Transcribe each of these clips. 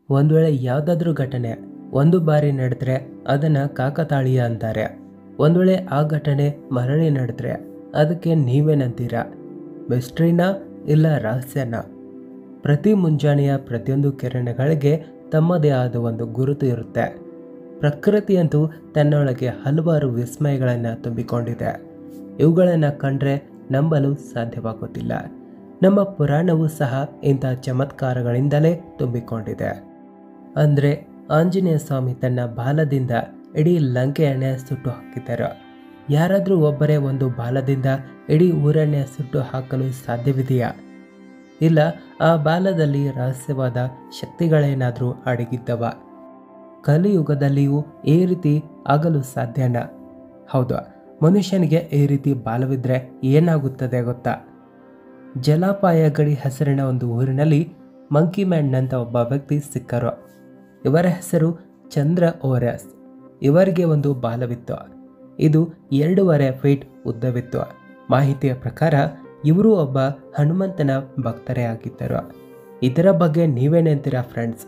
ಒಂದು ವೇಳೆ ಯಾವುದಾದ್ರೂ ಘಟನೆ ಒಂದು ಬಾರಿ ನಡೆದ್ರೆ ಅದನ್ನು ಕಾಕತಾಳೀಯ ಅಂತಾರೆ. ಒಂದು ವೇಳೆ ಆ ಘಟನೆ ಮರಳಿ ನಡೆದ್ರೆ ಅದಕ್ಕೆ ನೀವೇನಂತೀರಾ? ಮಿಸ್ಟ್ರಿನಾ ಇಲ್ಲ ರಹಸ್ಯನ? ಪ್ರತಿ ಮುಂಜಾನೆಯ ಪ್ರತಿಯೊಂದು ಕಿರಣಗಳಿಗೆ ತಮ್ಮದೇ ಆದ ಒಂದು ಗುರುತು ಇರುತ್ತೆ. ಪ್ರಕೃತಿಯಂತೂ ತನ್ನೊಳಗೆ ಹಲವಾರು ವಿಸ್ಮಯಗಳನ್ನು ತುಂಬಿಕೊಂಡಿದೆ. ಇವುಗಳನ್ನು ಕಂಡ್ರೆ ನಂಬಲು ಸಾಧ್ಯವಾಗುತ್ತಿಲ್ಲ. ನಮ್ಮ ಪುರಾಣವೂ ಸಹ ಇಂಥ ಚಮತ್ಕಾರಗಳಿಂದಲೇ ತುಂಬಿಕೊಂಡಿದೆ. ಅಂದರೆ ಆಂಜನೇಯ ಸ್ವಾಮಿ ತನ್ನ ಬಾಲದಿಂದ ಇಡೀ ಲಂಕೆಯನ್ನೇ ಸುಟ್ಟು ಹಾಕಿದರು. ಯಾರಾದರೂ ಒಬ್ಬರೇ ಒಂದು ಬಾಲದಿಂದ ಇಡೀ ಊರನ್ನೇ ಸುಟ್ಟು ಹಾಕಲು ಸಾಧ್ಯವಿದೆಯಾ? ಇಲ್ಲ, ಆ ಬಾಲದಲ್ಲಿ ರಹಸ್ಯವಾದ ಶಕ್ತಿಗಳೇನಾದರೂ ಅಡಗಿದ್ದವ? ಕಲಿಯುಗದಲ್ಲಿಯೂ ಈ ರೀತಿ ಆಗಲು ಸಾಧ್ಯನಾ? ಹೌದು, ಮನುಷ್ಯನಿಗೆ ಈ ರೀತಿ ಬಾಲವಿದ್ರೆ ಏನಾಗುತ್ತದೆ ಗೊತ್ತಾ? ಜಲಾಪಾಯ ಗಡಿ ಹೆಸರಿನ ಒಂದು ಊರಿನಲ್ಲಿ ಮಂಕಿ ಮ್ಯಾನ್ ಅಂತ ಒಬ್ಬ ವ್ಯಕ್ತಿ ಸಿಕ್ಕರು. ಇವರ ಹೆಸರು ಚಂದ್ರ ಓರೆಸ್. ಇವರಿಗೆ ಒಂದು ಬಾಲವಿತ್ತು. ಇದು 2.5 ಫೀಟ್ ಉದ್ದವಿತ್ತು. ಮಾಹಿತಿಯ ಪ್ರಕಾರ ಇವರು ಒಬ್ಬ ಹನುಮಂತನ ಭಕ್ತರೇ ಆಗಿದ್ದರು. ಇದರ ಬಗ್ಗೆ ನೀವೇನಂತೀರಾ ಫ್ರೆಂಡ್ಸ್?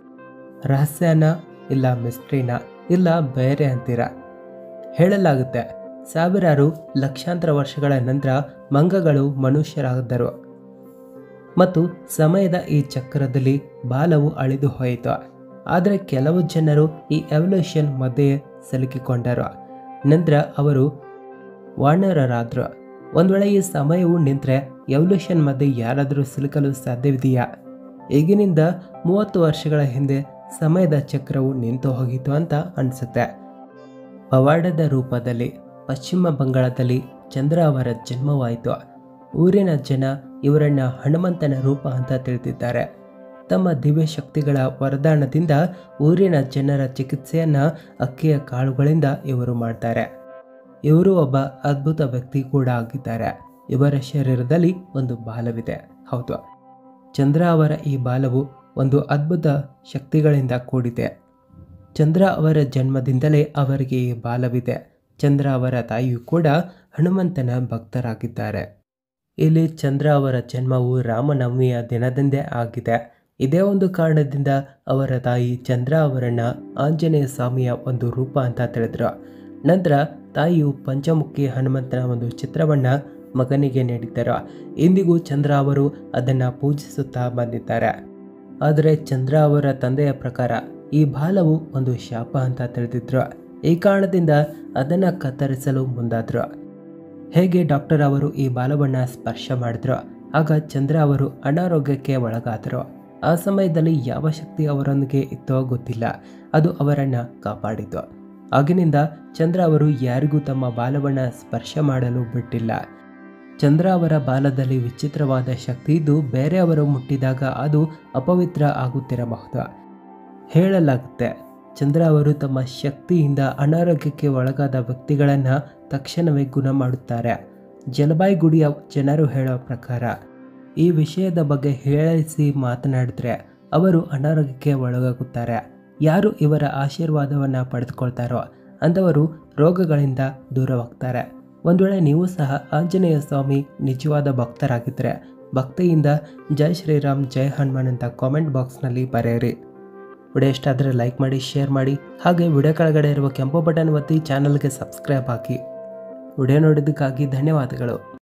ರಹಸ್ಯನ ಇಲ್ಲ ಮಿಸ್ಟ್ರಿನಾ ಇಲ್ಲ ಬೇರೆ ಅಂತೀರಾ? ಹೇಳಲಾಗುತ್ತೆ, ಸಾವಿರಾರು ಲಕ್ಷಾಂತರ ವರ್ಷಗಳ ನಂತರ ಮಂಗಗಳು ಮನುಷ್ಯರಾದರು ಮತ್ತು ಸಮಯದ ಈ ಚಕ್ರದಲ್ಲಿ ಬಾಲವು ಅಳಿದು ಹೋಯಿತು. ಆದರೆ ಕೆಲವು ಜನರು ಈ ಎವಲ್ಯೂಷನ್ ಮಧ್ಯೆ ಸಿಲುಕಿಕೊಂಡರು. ನಂತರ ಅವರು ವಾನರರಾದರು. ಒಂದು ವೇಳೆ ಈ ಸಮಯವು ನಿಂತರೆ ಎವಲ್ಯೂಷನ್ ಮಧ್ಯೆ ಯಾರಾದರೂ ಸಿಲುಕಲು ಸಾಧ್ಯವಿದೆಯಾ? ಈಗಿನಿಂದ 30 ವರ್ಷಗಳ ಹಿಂದೆ ಸಮಯದ ಚಕ್ರವು ನಿಂತು ಹೋಗಿತ್ತು ಅಂತ ಅನಿಸುತ್ತೆ. ಪವಾಡದ ರೂಪದಲ್ಲಿ ಪಶ್ಚಿಮ ಬಂಗಾಳದಲ್ಲಿ ಚಂದ್ರ ಅವರ ಜನ್ಮವಾಯಿತು. ಊರಿನ ಜನ ಇವರನ್ನ ಹನುಮಂತನ ರೂಪ ಅಂತ ತಿಳಿದಿದ್ದಾರೆ. ತಮ್ಮ ದಿವ್ಯ ಶಕ್ತಿಗಳ ವರದಾನದಿಂದ ಊರಿನ ಜನರ ಚಿಕಿತ್ಸೆಯನ್ನ ಅಕ್ಕಿಯ ಕಾಳುಗಳಿಂದ ಇವರು ಮಾಡ್ತಾರೆ. ಇವರು ಒಬ್ಬ ಅದ್ಭುತ ವ್ಯಕ್ತಿ ಕೂಡ ಆಗಿದ್ದಾರೆ. ಇವರ ಶರೀರದಲ್ಲಿ ಒಂದು ಬಾಲವಿದೆ. ಹೌದು, ಚಂದ್ರ ಅವರ ಈ ಬಾಲವು ಒಂದು ಅದ್ಭುತ ಶಕ್ತಿಗಳಿಂದ ಕೂಡಿದೆ. ಚಂದ್ರ ಅವರ ಜನ್ಮದಿಂದಲೇ ಅವರಿಗೆ ಈ ಬಾಲವಿದೆ. ಚಂದ್ರ ಅವರ ತಾಯಿಯು ಕೂಡ ಹನುಮಂತನ ಭಕ್ತರಾಗಿದ್ದಾರೆ. ಇಲ್ಲಿ ಚಂದ್ರ ಅವರ ಜನ್ಮವು ರಾಮನವಮಿಯ ದಿನದಂದೇ ಆಗಿದೆ. ಇದೇ ಒಂದು ಕಾರಣದಿಂದ ಅವರ ತಾಯಿ ಚಂದ್ರ ಅವರನ್ನ ಆಂಜನೇಯ ಸ್ವಾಮಿಯ ಒಂದು ರೂಪ ಅಂತ ತಿಳಿದ್ರು. ನಂತರ ತಾಯಿಯು ಪಂಚಮುಖಿ ಹನುಮಂತನ ಒಂದು ಚಿತ್ರವನ್ನ ಮಗನಿಗೆ ನೀಡಿದ್ದರು. ಇಂದಿಗೂ ಚಂದ್ರ ಅವರು ಅದನ್ನು ಪೂಜಿಸುತ್ತಾ ಬಂದಿದ್ದಾರೆ. ಆದರೆ ಚಂದ್ರ ಅವರ ತಂದೆಯ ಪ್ರಕಾರ ಈ ಬಾಲವು ಒಂದು ಶಾಪ ಅಂತ ತಿಳಿದಿದ್ರು. ಈ ಕಾರಣದಿಂದ ಅದನ್ನು ಕತ್ತರಿಸಲು ಮುಂದಾದ್ರು. ಹೇಗೆ ಡಾಕ್ಟರ್ ಅವರು ಈ ಬಾಲವನ್ನು ಸ್ಪರ್ಶ ಮಾಡಿದ್ರು. ಆಗ ಚಂದ್ರ ಅವರು ಅನಾರೋಗ್ಯಕ್ಕೆ ಒಳಗಾದರು. ಆ ಸಮಯದಲ್ಲಿ ಯಾವ ಶಕ್ತಿ ಅವರೊಂದಿಗೆ ಇತ್ತೋ ಗೊತ್ತಿಲ್ಲ, ಅದು ಅವರನ್ನು ಕಾಪಾಡಿತು. ಆಗಿನಿಂದ ಚಂದ್ರ ಅವರು ಯಾರಿಗೂ ತಮ್ಮ ಬಾಲವನ್ನು ಸ್ಪರ್ಶ ಮಾಡಲು ಬಿಟ್ಟಿಲ್ಲ. ಚಂದ್ರ ಅವರ ಬಾಲದಲ್ಲಿ ವಿಚಿತ್ರವಾದ ಶಕ್ತಿ ಇದ್ದು ಬೇರೆಯವರು ಮುಟ್ಟಿದಾಗ ಅದು ಅಪವಿತ್ರ ಆಗುತ್ತಿರಬಹುದು. ಹೇಳಲಾಗುತ್ತೆ, ಚಂದ್ರ ಅವರು ತಮ್ಮ ಶಕ್ತಿಯಿಂದ ಅನಾರೋಗ್ಯಕ್ಕೆ ಒಳಗಾದ ವ್ಯಕ್ತಿಗಳನ್ನು ತಕ್ಷಣವೇ ಗುಣ ಮಾಡುತ್ತಾರೆ. ಜಲಬಾಯಿಗುಡಿಯ ಜನರು ಹೇಳೋ ಪ್ರಕಾರ ಈ ವಿಷಯದ ಬಗ್ಗೆ ಹೇಳಿಸಿ ಮಾತನಾಡಿದ್ರೆ ಅವರು ಅನಾರೋಗ್ಯಕ್ಕೆ ಒಳಗಾಗುತ್ತಾರೆ. ಯಾರು ಇವರ ಆಶೀರ್ವಾದವನ್ನು ಪಡೆದುಕೊಳ್ತಾರೋ ಅಂಥವರು ರೋಗಗಳಿಂದ ದೂರವಾಗ್ತಾರೆ. ಒಂದು ವೇಳೆ ನೀವು ಸಹ ಆಂಜನೇಯ ಸ್ವಾಮಿ ನಿಜವಾದ ಭಕ್ತರಾಗಿದ್ದರೆ ಭಕ್ತಿಯಿಂದ ಜೈ ಶ್ರೀರಾಮ್ ಜೈ ಹನುಮಾನ್ ಅಂತ ಕಾಮೆಂಟ್ ಬಾಕ್ಸ್ನಲ್ಲಿ ಬರೆಯಿರಿ. ವಿಡಿಯೋ ಇಷ್ಟ ಆದರೆ ಲೈಕ್ ಮಾಡಿ, ಶೇರ್ ಮಾಡಿ, ಹಾಗೆ ವಿಡಿಯೋ ಕೆಳಗಡೆ ಇರುವ ಕೆಂಪು ಬಟನ್ ಒತ್ತಿ ಚಾನಲ್ಗೆ ಸಬ್ಸ್ಕ್ರೈಬ್ ಹಾಕಿ. ವಿಡಿಯೋ ನೋಡಿದ್ದಕ್ಕಾಗಿ ಧನ್ಯವಾದಗಳು.